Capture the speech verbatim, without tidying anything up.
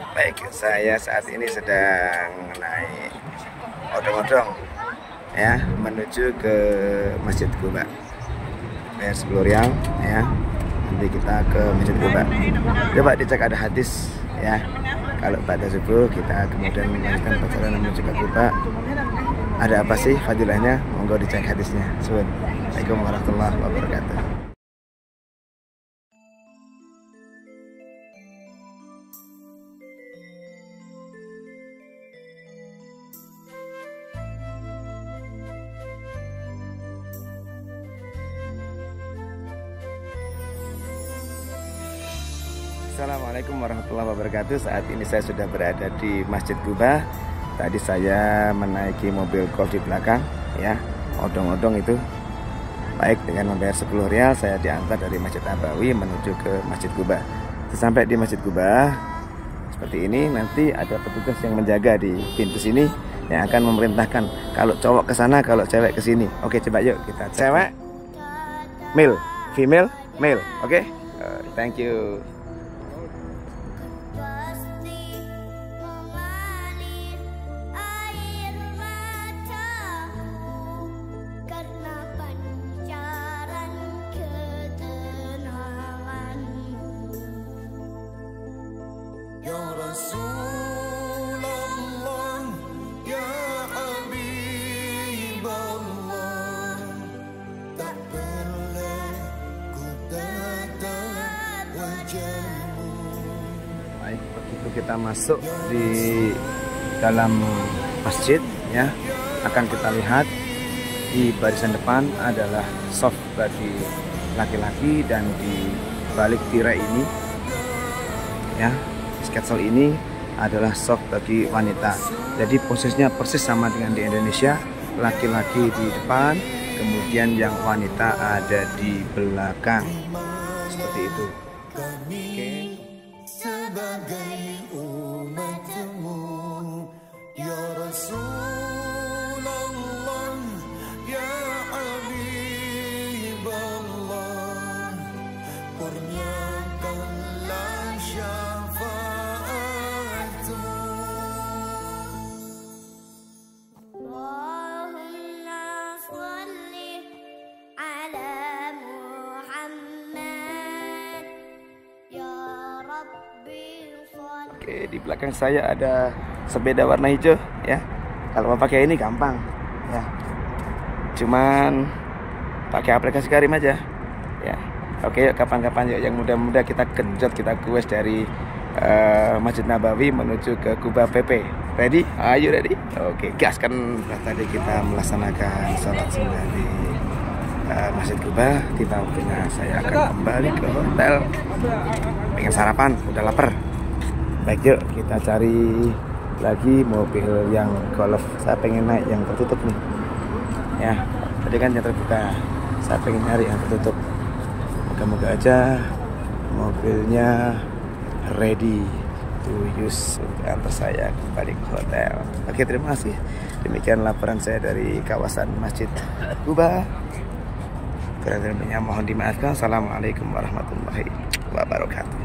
Baik, saya saat ini sedang naik odong-odong ya menuju ke Masjid Quba. Bayar sepuluh rial ya. Nanti kita ke Masjid Quba. Coba dicek ada hadis ya. Kalau pada subuh kita kemudian melanjutkan perjalanan menuju ke Quba. Ada apa sih fadilahnya? Monggo dicek hadisnya. Assalamualaikum warahmatullahi wabarakatuh. Assalamualaikum warahmatullahi wabarakatuh. Saat ini saya sudah berada di Masjid Quba. Tadi saya menaiki mobil golf di belakang ya, odong-odong itu. Baik, dengan membayar sepuluh rial saya diantar dari Masjid Nabawi menuju ke Masjid Quba. Sampai di Masjid Quba seperti ini, nanti ada petugas yang menjaga di pintu sini yang akan memerintahkan kalau cowok ke sana, kalau cewek ke sini. Oke, coba yuk kita cek. Cewek, male, female, male. Oke, uh, thank you. Baik, begitu kita masuk di dalam masjid ya, akan kita lihat di barisan depan adalah shaf bagi laki-laki dan di balik tirai ini ya, sketsel ini adalah shaf bagi wanita. Jadi posisinya persis sama dengan di Indonesia, laki-laki di depan, kemudian yang wanita ada di belakang. Seperti itu. Oke. Sebagai umatmu ya Rasulullah ya Habiballah, kurniakanlah syafaatmu. Allahumma sholli ala Muhammad ya Rabbi. Oke, di belakang saya ada sepeda warna hijau ya. Kalau mau pakai ini gampang ya. Cuman pakai aplikasi Karim aja ya. Oke, yuk kapan-kapan yuk yang muda-muda kita genjot, kita kues dari uh, Masjid Nabawi menuju ke Quba P P. Ready? Ayo ready? Oke, gas kan. Tadi kita melaksanakan sholat sunnah di uh, Masjid Quba. Tiba waktunya saya akan kembali ke hotel. Pengen sarapan, udah lapar. Baik, yuk kita cari lagi mobil yang golf. Saya pengen naik yang tertutup nih ya, tadi kan yang terbuka, saya pengen nyari yang tertutup. Moga-moga aja mobilnya ready to use untuk antar saya kembali ke hotel. Oke, terima kasih. Demikian laporan saya dari kawasan Masjid Quba. Kurang lebihnya mohon dimaafkan. Assalamualaikum warahmatullahi wabarakatuh.